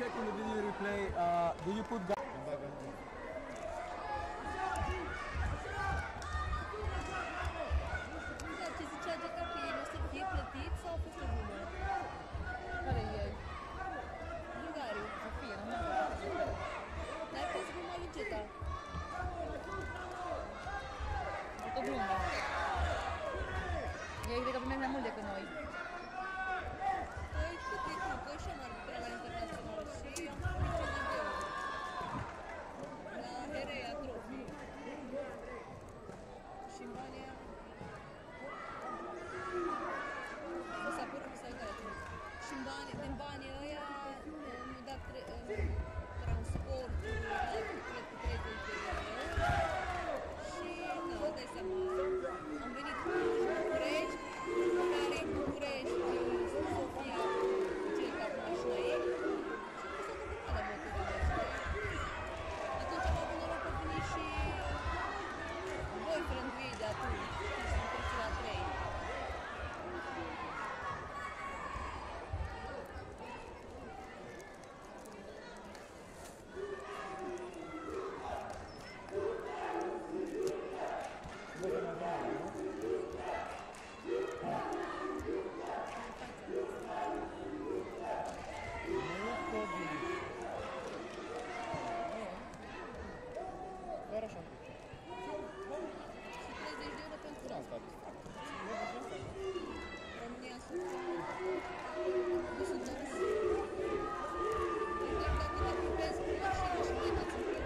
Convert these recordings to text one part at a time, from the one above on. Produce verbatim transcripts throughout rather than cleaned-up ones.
check in the video replay, uh, do you put guard? Ce zicea Geca că ei o să fie plătit sau a fost o glumă? Care e ei? Bulgariu. Să fie, nu mă. N-ai fost gluma lui Geta. O glumă. Ei cred că primesc mai mult decât noi. Păi cât e tu? Că și eu m-ar putea la internațional și am făcut ce de greu. La Herea Trophy. Și în banii aia... O să apără cu salgare. Și în banii, din banii ăia mi-au dat transportul, cred că treizeci de euro. Și, da, dai seama, am venit cu București, care în București, Sofia, cel ca cu mașina ei, și nu s-a complicat la bătările. Atunci am avut noroc că a venit și boyfriend-ul ei de atunci, și s-a întâlnit la trei. Doar așa. Și treizeci de euro pentru asta. România sunt nu sunt dus. Deci dacă te ocupezi cu mașina și plecați împreună.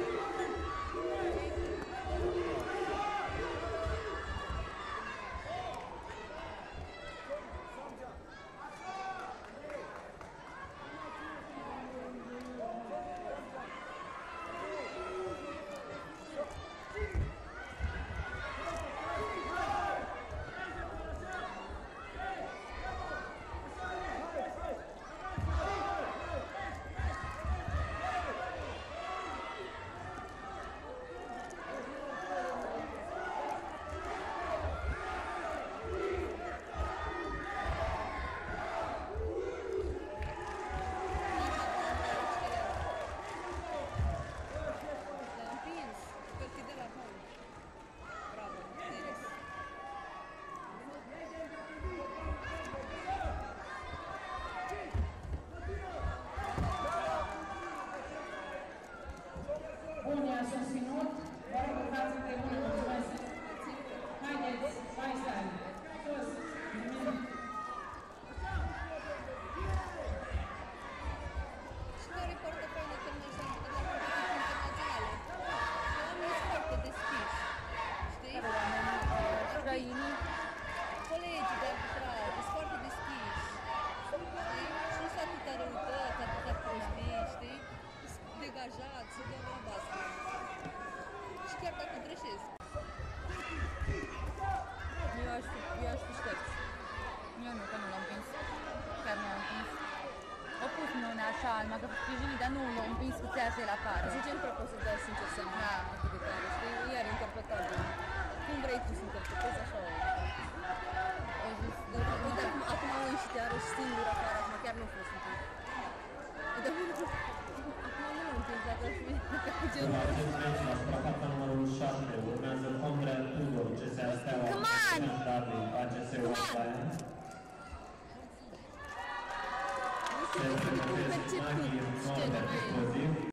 Bun, i-a susținut, vă rog, urcați împreună, mulțumesc. Haideți, mai stai, sus, Și care e foarte faină că noi suntem de la competiții internaționale. Oamenii sunt foarte deschiși, știi? străinii. Colegii de arbitraj sunt foarte deschiși, știi? Și nu sunt atâta răutăți, atâta prostii, știi? Sunt degajați, se dă la basket. Și chiar dacă greșesc. Eu aș fi, eu aș fi ștept. Eu nu, că nu l-am împins. Chiar nu l-am împins. O pus mâna așa, m-a sprijinit, dar nu l-am împins cu țeața să-i la pară. Zicem că poți să dai sincer seama Da. atât de tare, știi? Iar interpretabil. Cum vrei tu să interpretezi așa o... Au zis, Uite, acum, acum au ieșit iarăși singur afară, acum chiar nu a fost un pic. Uite, acum nu l-am împins, dacă ar fi dacă ar fi În acest meci, la strafata numărul șapte, urmează Condrea Tudor, C S A Steaua, Darwin, A G S Oaia. Se pregătesc Maghi, Norbert, explosiv.